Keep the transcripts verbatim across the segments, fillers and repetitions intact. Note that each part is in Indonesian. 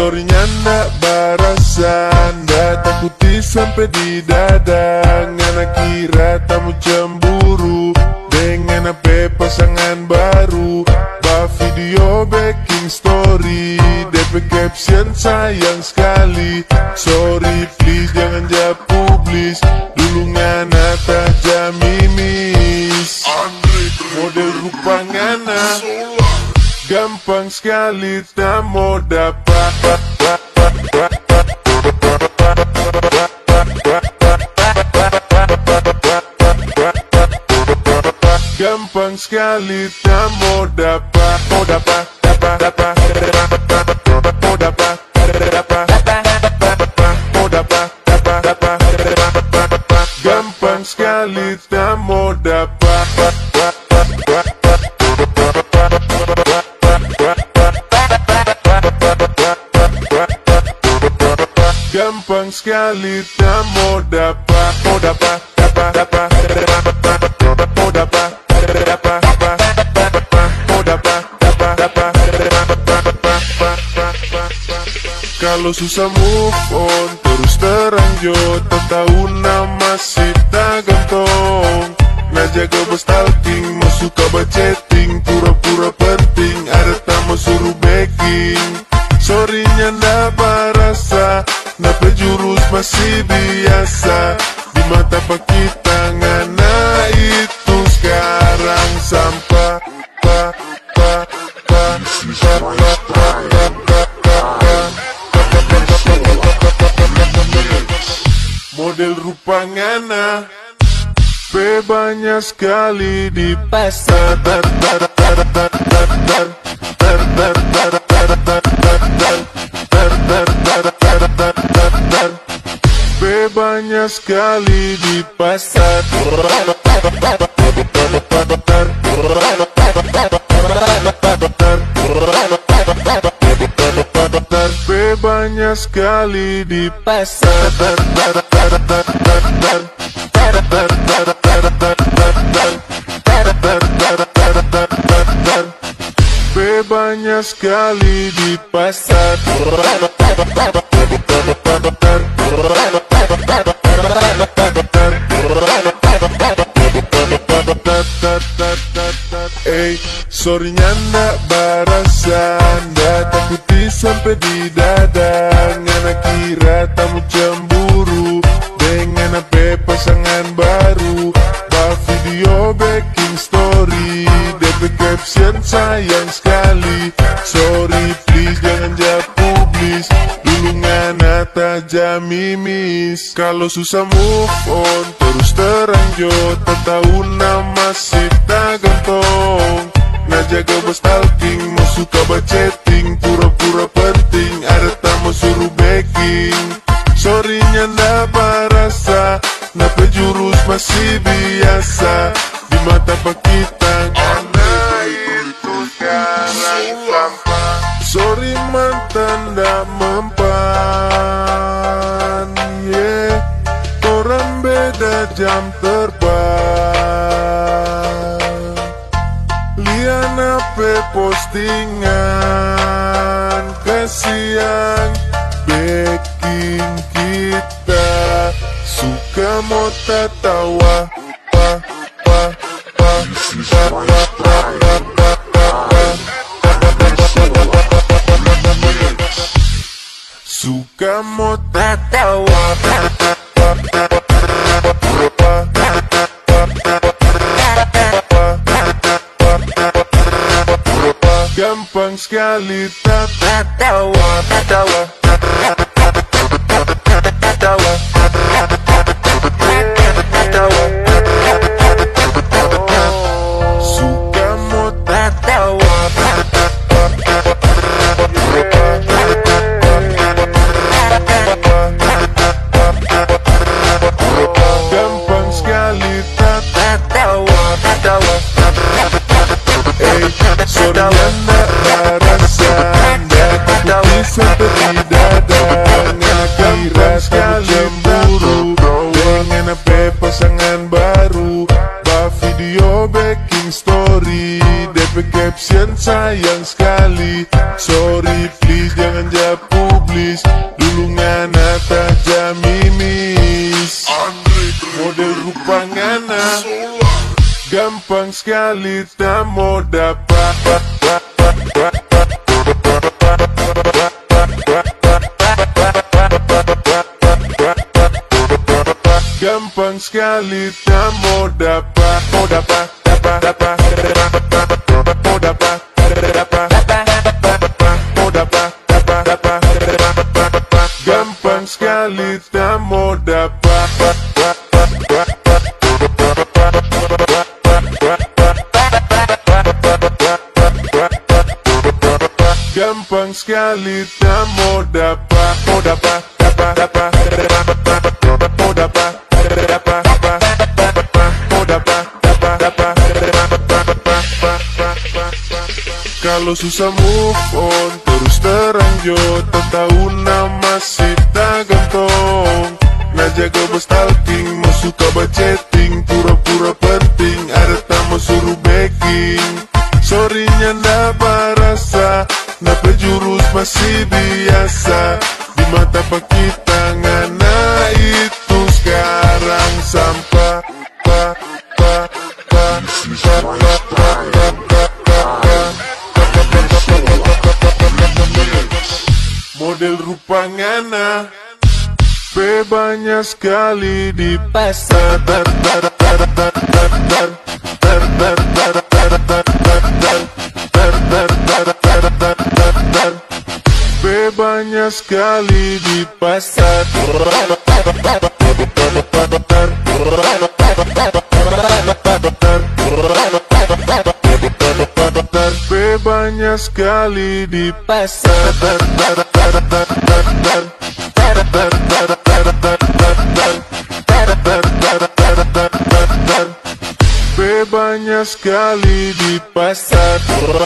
Sorrynya ndak barasan, ndak takuti sampai di dada. Ngana kira tamu cemburu dengan apa pasangan baru. Ba video backing story, D P caption sayang sekali. Sorry please jangan ja publis, dulu ngana tak jamimis. Model rupa ngana gampang sekali tak mau dapat. Gampang sekali tak mau dapat. Mau dapat, dapat, dapat, mau dapat, dapat, mau dapat, dapat, dapat. Gampang sekali tak mau dapat. Gampang sekali tak mau dapat. Mau dapat, dapat, dapat, mau dapat, dapat, mau dapat, dapat, dapat. Kalau susah move on terus teranjut, tak tahu nama si tak gantong. Nah jaga bestalking, mau suka bacetting, pura-pura penting, ada tamu suruh backing. Sorrynya ndak barasa, napa jurus masih biasa. Di mata pak kita ngana itu sekarang sampah. Pa, pa, pa, pa, pa, pa, pa, pa, pa, pa. Model rupa ngana P banyak sekali di pasar. Tar, tar, tar, tar, tar, tar, tar, tar, tar, tar, tar, tar, tar, tar. P banyak sekali di pasar. P banyak sekali di pasar. P banyak sekali di pasar. Eh, sorrynya ndak barasan, ndak takuti sampai di dada. Ngana kira tamu cemburu dengan apa pasangan baru. Ba video backing story, D P caption sayang sekali. Sorry please jangan ja publis, dulu ngana tak jamimis. Kalau susah move on terus teranjut, tak tahu nama si tak gantong. Nah jaga bestalking, mau suka bacetting, pura-pura penting, ada tamu suruh backing. Sorrynya ndak barasa, napa jurus masih biasa. Di mata pak kita ngana itu sekarang sampah. Sorry mantan ndak mempan, yeah. Orang beda jam terbang. Lian apa postingan kasihan backing kita. Suka mau tertawa pa pa pa pa pa pa pa pa pa. Suka mau tertawa pa pa pa pa pa. Gampang sekali tak tertawa, tertawa, tertawa, tertawa. Suka mau tertawa. Gampang sekali tak tertawa, tertawa. Eh, sorrynya ndak barasan, ndak takuti sampai di dada. Ngana kira sekali cemburu dengan apa pasangan baru. Ba video backing story, D P caption sayang sekali. Sorry please jangan ja publis, publis. Dulu ngana tajam mimis, model rupa ngana gampang sekali tak mau dapat. Gampang sekali tak mau dapat, mau dapat, dapat, dapat, mau dapat, dapat, mau dapat, dapat, dapat, gampang sekali tak mau dapat. Gampang sekali tak mau dapat, mau dapat, dapat, dapat, mau dapat. Kalau susah move on, terus teranjut, tak tahu nama si tak gantong. Nah jaga berstalking, mau suka bacetting, pura-pura penting, ada tamu suruh backing. Sorrynya ndak berasa, napa jurus masih biasa. Di mata pak kita ngana itu sekarang sampah. Pa, pa, pa, pa, pa, pa, pa, pa, pa, pa. Model rupa ngana P banyak sekali di pasar. P banyak sekali di pasar. P banyak sekali di pasar. P banyak sekali di pasar.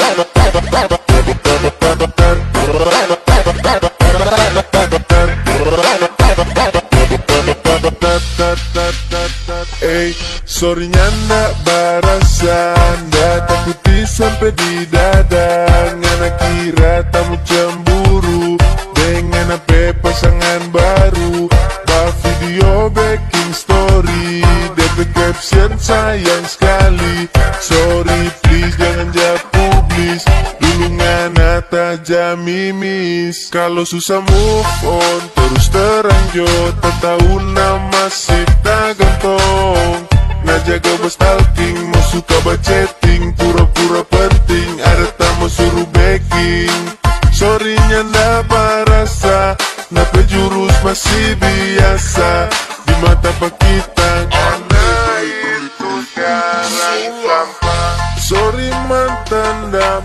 Eh, sorrynya ndak berasa, ndak takuti sampai di dada. Ngana kira tamu cemburu dengan apa pasangan baru. Bah video backing story, D P caption sayang sekali. Sorry please jangan jah publis, dulu ngana tajam mimis. Kalau susah move on, terus teranjut, tak tahu nama si tak gantong. Nah jaga berstalking, mau suka bacetting, pura-pura penting, ada tamu suruh backing. Sorrynya ndak berasa, napa jurus masih biasa. Di mata pak kita ngana itu sekarang sampah. Sorry mantan ndak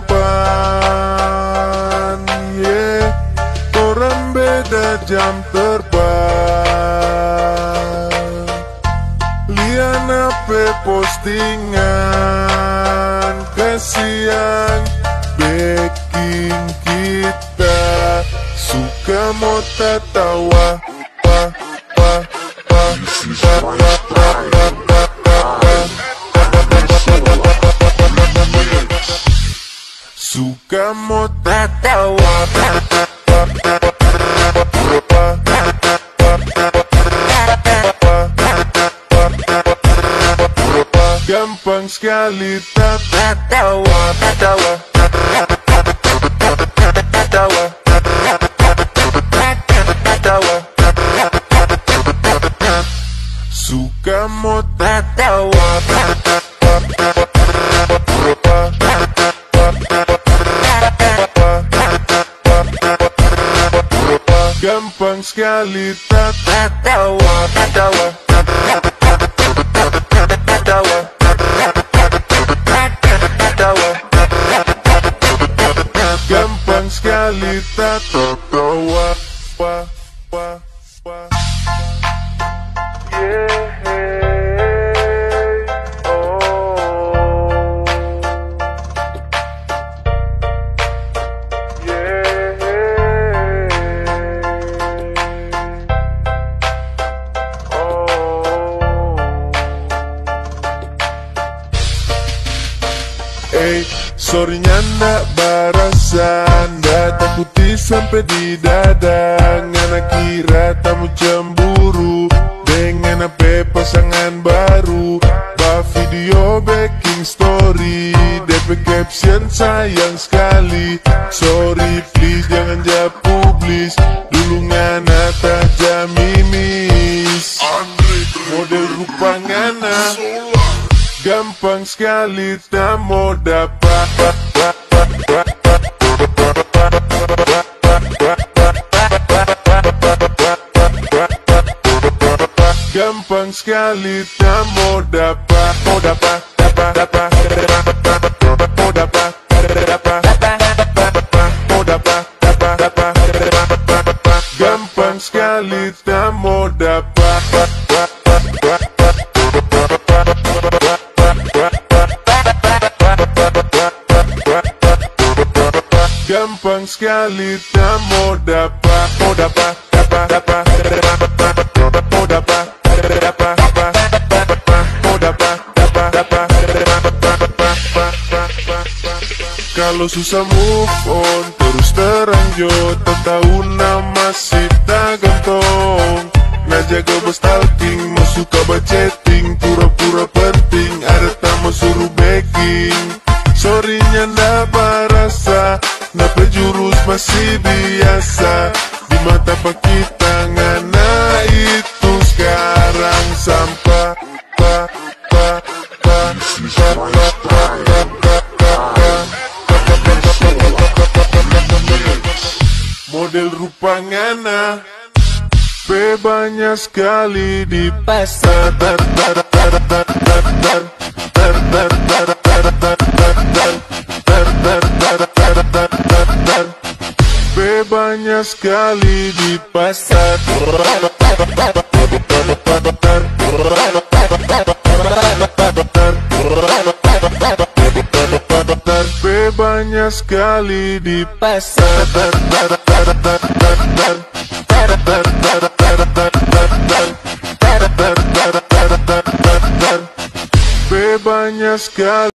mempan, yeah. Orang beda jam terbang. Lian ape postingan, kasihan backing kita. Suka mau tertawa, pa, pa, pa, pa, pa, pa, pa, pa, pa, pa. Suka mau tertawa, pa, pa, pa, pa, pa, pa, pa. Gampang sekali tertawa, tertawa, tertawa, tertawa. Suka mau tertawa, gampang sekali tertawa, tertawa, tertawa, tertawa. Gampang sekali tertawa, wah, wah, wah. Eh, sorrynya ndak berasa, ndak takuti sampai sampai di dada. Ngana kira tamu cemburu dengan apa pasangan baru. Ba video backing story, D P caption sayang sekali. Sorry please jangan ja publis, dulu ngana tak jaminis. Model rupa ngana gampang sekali tak mau dapat. Gampang sekali tak mau dapat. Mau dapat, dapat, dapat, mau dapat, dapat, mau dapat, dapat, dapat. Gampang sekali tak mau dapat. Gampang sekali tak mau dapat. Mau dapat, dapat, dapat, mau dapat, dapat, mau dapat, dapat, dapat. Kalau susah move on terus teranjut, tak tahu nama si tak gantong. Nah jaga bestalking, mau suka bacetting, pura-pura penting, ada tamu suruh backing. Sorry-nya ndak berasa, napa jurus masih biasa. Di mata pak kita ngana itu sekarang sampah. Pa, pa, pa, pa, pa, pa, pa, pa, pa, pa. Model rupa ngana pe banyak sekali di pasar. Tar, tar, tar, tar, tar, tar, tar, tar, tar, tar, tar, tar. Pe banyak sekali di pasar. Pe banyak sekali di pasar. Pe banyak sekali.